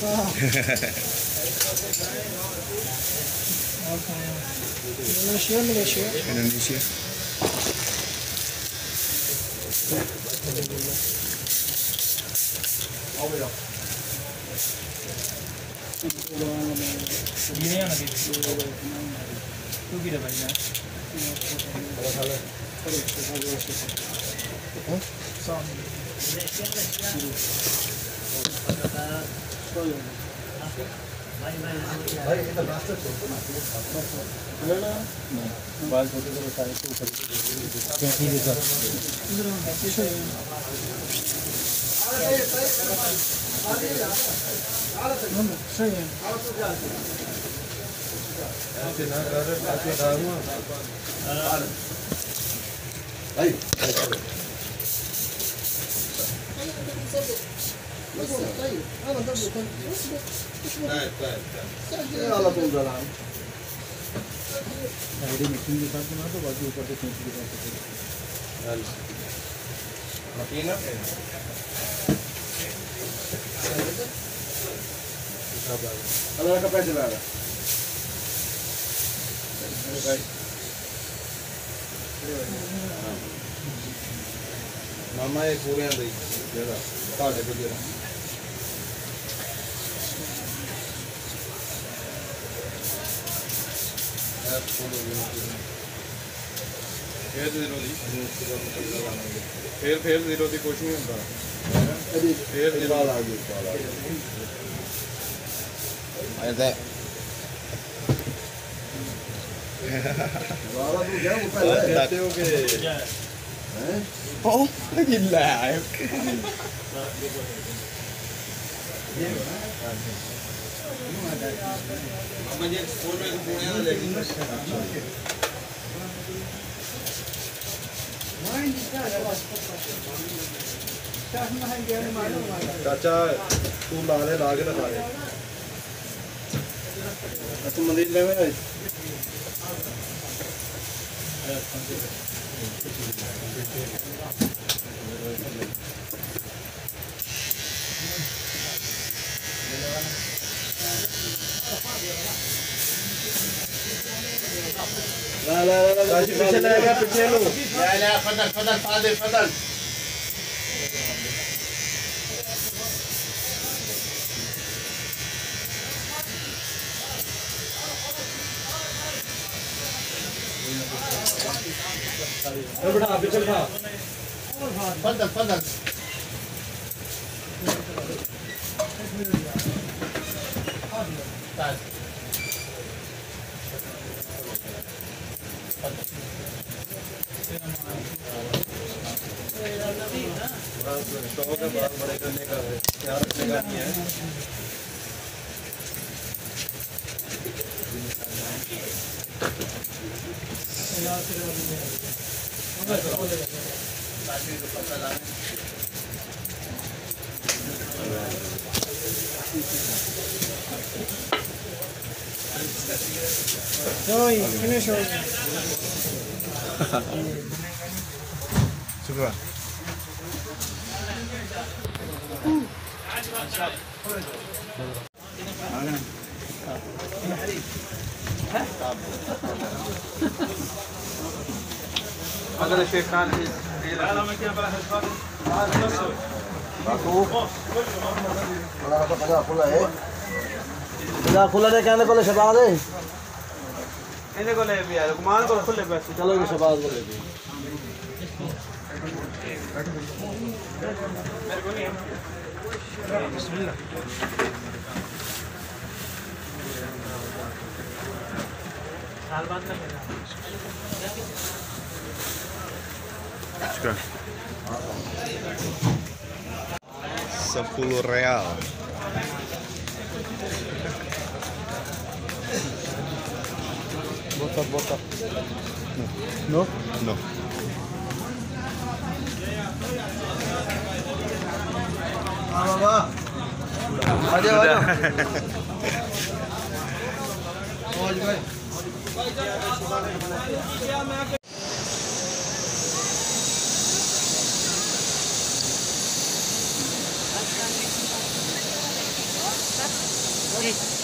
Indonesia. Ini yang lagi itu kita banyak. भाई इधर रास्ता छोड़ो ना बाल छोटे छोटे साइज के ऊपर ठीक है सर मिक्सिंग के साथ बना तो बाकी ऊपर से खींच के साथ अल्लाह का पैसे लगा मामा ये पूरे अंदर जरा काटे पे जरा फिर जीरो की कुछ नहीं होता फिर जीरो आ गई ऐसे बताते हो कि oh gila Mama dia phone में पुणे वाले चाचा तू लाले लागे ना लागे तू मंदिर ले में ला पीछे लगेगा पीछे लो ला फदल फदल बेटा पीछे बैठा फदल शौक है बाल बड़े करने का ख्याल रखने का नहीं है शुक्रिया अगर शेख खान खुला दे कहने को शबाज है इन्हें को ले भी यार कुमार को खुले पैसे चलो ये शबाज को ले भी मेरे को नहीं बिस्मिल्लाह साल बाद का Rp10 botak no Baba aja जी